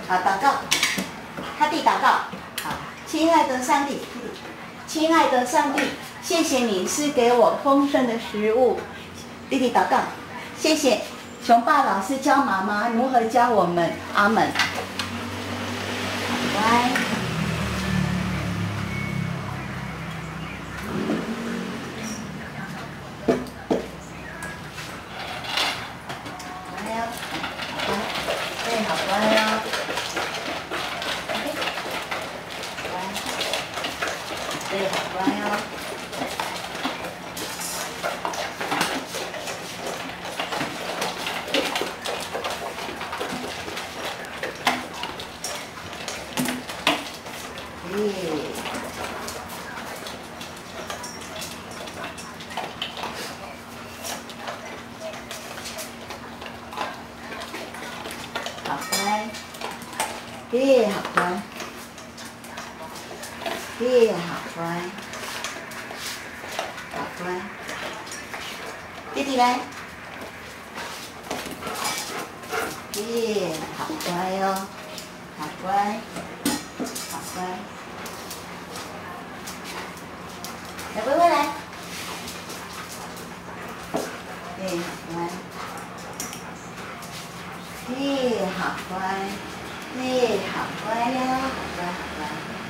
好，祷告，他弟祷告。好，亲爱的上帝，亲爱的上帝，谢谢你是给我丰盛的食物。弟弟祷告，谢谢熊爸老师教妈妈如何教我们。阿门。乖。对，好乖哦。OK， 乖。对，好乖哦。好乖，好乖，好乖，好乖，弟弟来，好乖哦，好乖，好乖，小薇薇来，好乖。好乖，好乖呀，好乖，好乖。